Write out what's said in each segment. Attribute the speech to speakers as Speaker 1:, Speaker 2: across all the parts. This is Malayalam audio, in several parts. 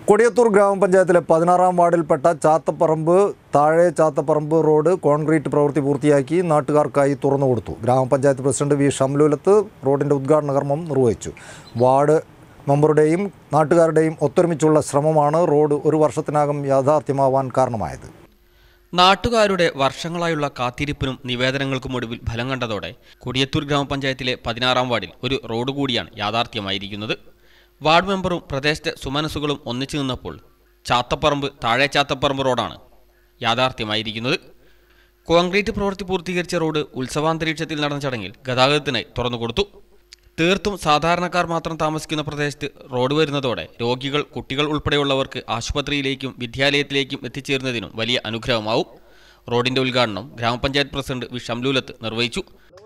Speaker 1: കൊടിയത്തൂർ ഗ്രാമപഞ്ചായത്തിലെ 16-ാം വാർഡിൽപ്പെട്ട ചാത്തപ്പറമ്പ് താഴെ ചാത്തപ്പറമ്പ് റോഡ് കോൺക്രീറ്റ് പ്രവൃത്തി പൂർത്തിയാക്കി നാട്ടുകാർക്കായി തുറന്നുകൊടുത്തു. ഗ്രാമപഞ്ചായത്ത് പ്രസിഡന്റ് വി ഷംലൂലത്ത് റോഡിന്റെ ഉദ്ഘാടന കർമ്മം നിർവഹിച്ചു. വാർഡ് മെമ്പറുടെയും നാട്ടുകാരുടെയും ഒത്തൊരുമിച്ചുള്ള ശ്രമമാണ് റോഡ് ഒരു വർഷത്തിനകം യാഥാർത്ഥ്യമാവാൻ കാരണമായത്.
Speaker 2: നാട്ടുകാരുടെ വർഷങ്ങളായുള്ള കാത്തിരിപ്പിനും നിവേദനങ്ങൾക്കും ഒടുവിൽ ഫലം കണ്ടതോടെ കൊടിയത്തൂർ ഗ്രാമപഞ്ചായത്തിലെ 16-ാം വാർഡിൽ ഒരു റോഡ് കൂടിയാണ് യാഥാർത്ഥ്യമായിരിക്കുന്നത്. വാർഡ് മെമ്പറും പ്രദേശത്തെ സുമനസ്സുകളും ഒന്നിച്ചു നിന്നപ്പോൾ ചാത്തപ്പറമ്പ് താഴെ ചാത്തപ്പറമ്പ് റോഡാണ് യാഥാർത്ഥ്യമായിരിക്കുന്നത്. കോൺക്രീറ്റ് പ്രവൃത്തി പൂർത്തീകരിച്ച റോഡ് ഉത്സവാന്തരീക്ഷത്തിൽ നടന്ന ചടങ്ങിൽ ഗതാഗതത്തിനായി തുറന്നുകൊടുത്തു. തീർത്തും സാധാരണക്കാർ മാത്രം താമസിക്കുന്ന പ്രദേശത്ത് റോഡ് വരുന്നതോടെ രോഗികൾ, കുട്ടികൾ ഉൾപ്പെടെയുള്ളവർക്ക് ആശുപത്രിയിലേക്കും വിദ്യാലയത്തിലേക്കും എത്തിച്ചേരുന്നതിനും വലിയ അനുഗ്രഹമാവും. റോഡിന്റെ ഉദ്ഘാടനം ഗ്രാമപഞ്ചായത്ത് പ്രസിഡന്റ് വി ഷംലൂലത്ത് നിർവഹിച്ചു.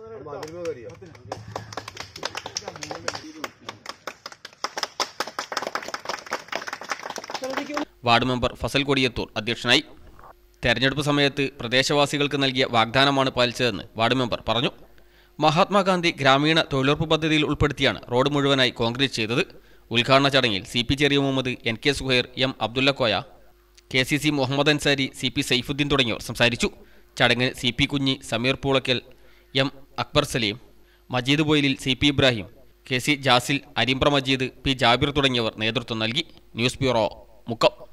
Speaker 2: വാർഡ് മെമ്പർ ഫസൽ കൊടിയത്തൂർ അധ്യക്ഷനായി. തെരഞ്ഞെടുപ്പ് സമയത്ത് പ്രദേശവാസികൾക്ക് നൽകിയ വാഗ്ദാനമാണ് പാലിച്ചതെന്ന് വാർഡ് മെമ്പർ പറഞ്ഞു. മഹാത്മാഗാന്ധി ഗ്രാമീണ തൊഴിലുറപ്പ് പദ്ധതിയിൽ ഉൾപ്പെടുത്തിയാണ് റോഡ് മുഴുവനായി കോൺക്രീറ്റ് ചെയ്തത്. ഉദ്ഘാടന ചടങ്ങിൽ CP ചെറിയ Muhammad, NK Suhair, M Abdullakoya, KCC Muhammad Ansari, CP Saifuddin തുടങ്ങിയവർ സംസാരിച്ചു. ചടങ്ങിന് CP കുഞ്ഞി, Sameer Poolakkal, M Akbar Saleem, Majeed ബൊയിലിൽ, CP Ibrahim, KC Jasil, Arimbra Majeed, P Jabir തുടങ്ങിയവർ നേതൃത്വം നൽകി. News bureau, Mukkam.